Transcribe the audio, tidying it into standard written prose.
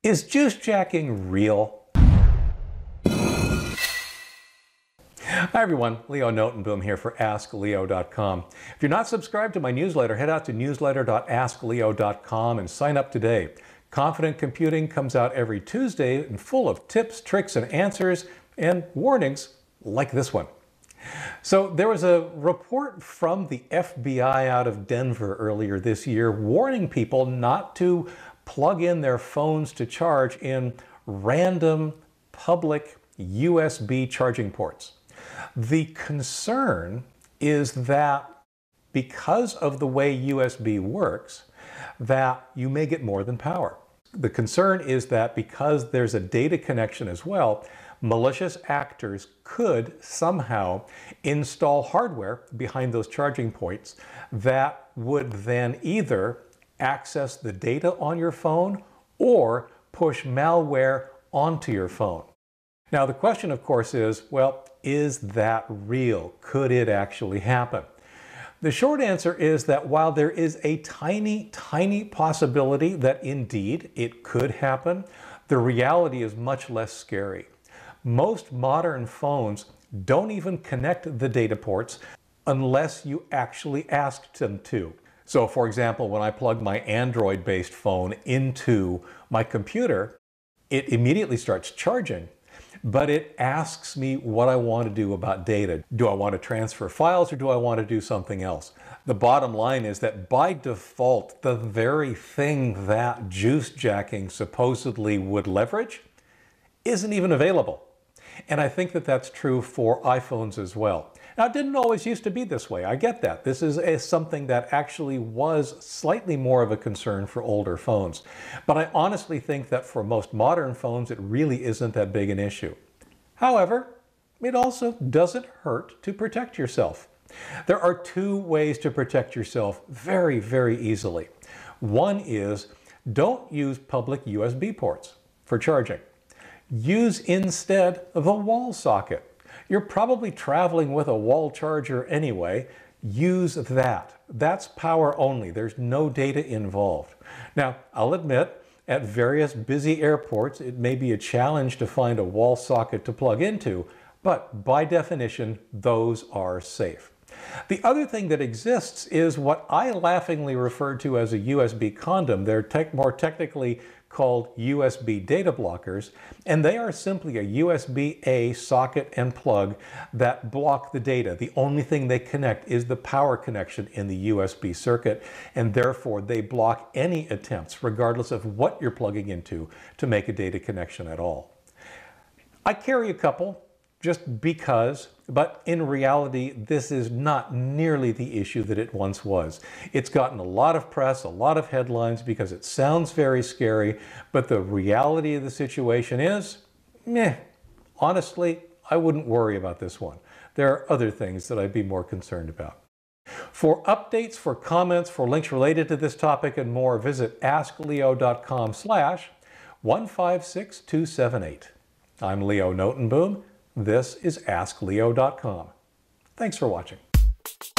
Is juice jacking real? Hi everyone, Leo Notenboom here for askleo.com. If you're not subscribed to my newsletter, head out to newsletter.askleo.com and sign up today. Confident Computing comes out every Tuesday and full of tips, tricks, and answers and warnings like this one. So there was a report from the FBI out of Denver earlier this year warning people not to plug in their phones to charge in random public USB charging ports. The concern is that because of the way USB works, that you may get more than power. The concern is that because there's a data connection as well, malicious actors could somehow install hardware behind those charging points that would then either access the data on your phone or push malware onto your phone. Now the question of course is, well, is that real? Could it actually happen? The short answer is that while there is a tiny possibility that indeed it could happen, the reality is much less scary. Most modern phones don't even connect the data ports unless you actually asked them to. So for example, when I plug my Android-based phone into my computer, it immediately starts charging, but it asks me what I want to do about data. Do I want to transfer files or do I want to do something else? The bottom line is that by default, the very thing that juice jacking supposedly would leverage isn't even available. And I think that that's true for iPhones as well. Now, it didn't always used to be this way. I get that. This is something that actually was slightly more of a concern for older phones. But I honestly think that for most modern phones, it really isn't that big an issue. However, it also doesn't hurt to protect yourself. There are two ways to protect yourself very, very easily. One is don't use public USB ports for charging. Use instead the wall socket. You're probably traveling with a wall charger anyway. Use that. That's power only. There's no data involved. Now, I'll admit, at various busy airports, it may be a challenge to find a wall socket to plug into, but by definition, those are safe. The other thing that exists is what I laughingly refer to as a USB condom. They're more technically called USB data blockers, and they are simply a USB-A socket and plug that block the data. The only thing they connect is the power connection in the USB circuit, and therefore they block any attempts, regardless of what you're plugging into, to make a data connection at all. I carry a couple just because, but in reality, this is not nearly the issue that it once was. It's gotten a lot of press, a lot of headlines because it sounds very scary, but the reality of the situation is, meh. Honestly, I wouldn't worry about this one. There are other things that I'd be more concerned about. For updates, for comments, for links related to this topic and more, visit askleo.com/156278. I'm Leo Notenboom. This is askleo.com. Thanks for watching.